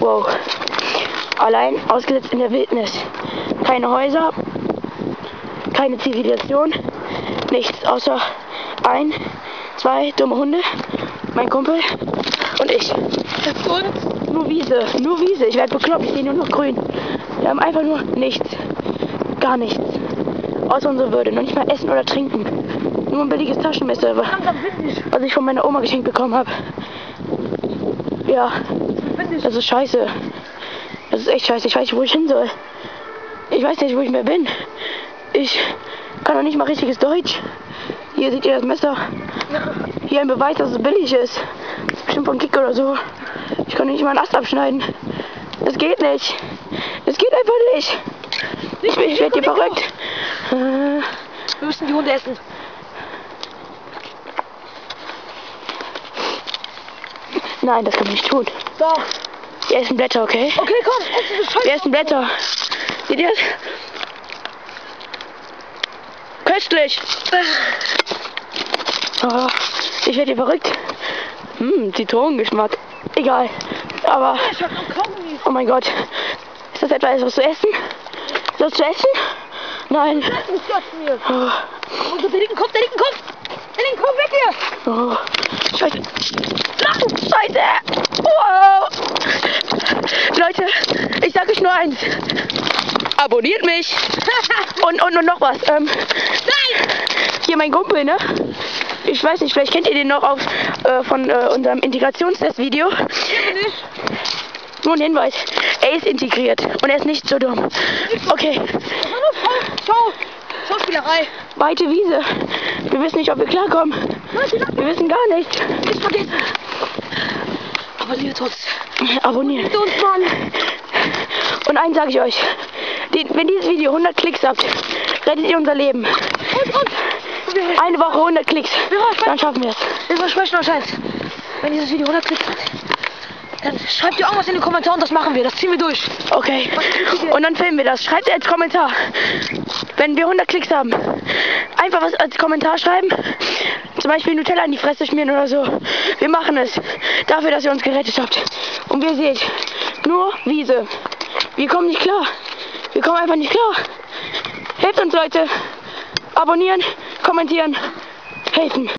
Wow. Allein ausgesetzt in der Wildnis. Keine Häuser, keine Zivilisation, nichts außer 1, 2 dumme Hunde, mein Kumpel und ich. Und? Nur Wiese, nur Wiese. Ich werde bekloppt, ich sehe nur noch grün. Wir haben einfach nur nichts. Gar nichts. Außer unsere Würde. Noch nicht mal essen oder trinken. Nur ein billiges Taschenmesser, was ich von meiner Oma geschenkt bekommen habe. Ja, das ist scheiße. Das ist echt scheiße. Ich weiß nicht, wo ich hin soll. Ich weiß nicht, wo ich mehr bin. Ich kann noch nicht mal richtiges Deutsch. Hier seht ihr das Messer. Hier ein Beweis, dass es billig ist. Das ist bestimmt von Kick oder so. Ich kann nicht mal einen Ast abschneiden. Das geht nicht. Das geht einfach nicht. Ich werde hier verrückt. Wir müssen die Hunde essen. Nein, das kann man nicht tun. Doch. Wir essen Blätter, okay? Okay, komm, essen wir Scheiße. Wir essen Blätter. Seht ihr das? Köstlich. Oh, ich werde hier verrückt. Zitronengeschmack. Egal. Aber, oh mein Gott. Ist das etwa etwas zu essen? Ist das zu essen? Nein. Oh. Der linken Kopf, der linken Kopf. Der linken Kopf, weg hier. Oh. Scheiße. Scheiße. Wow. Leute, ich sage euch nur eins. Abonniert mich. und noch was. Nein. Hier mein Kumpel, ne? Ich weiß nicht, vielleicht kennt ihr den noch von unserem Integrationstest-Video. Nur ein Hinweis. Er ist integriert und er ist nicht so dumm. Okay. Schauspielerei. Weite Wiese. Wir wissen nicht, ob wir klarkommen. Wir wissen gar nichts. Nicht vergessen. Abonniert uns. Abonniert uns, Mann. Und eins sage ich euch. Wenn dieses Video 100 Klicks habt, rettet ihr unser Leben. Und. Eine Woche 100 Klicks. Dann schaffen wir es. Wir versprechen euch eins. Wenn dieses Video 100 Klicks hat, dann schreibt ihr irgendwas in die Kommentare und das machen wir. Das ziehen wir durch. Okay. Und dann filmen wir das. Schreibt als Kommentar. Wenn wir 100 Klicks haben, einfach was als Kommentar schreiben. Zum Beispiel Nutella in die Fresse schmieren oder so. Wir machen es. Dafür, dass ihr uns gerettet habt. Und wie ihr seht, nur Wiese. Wir kommen nicht klar. Wir kommen einfach nicht klar. Helft uns, Leute. Abonnieren, kommentieren, helfen.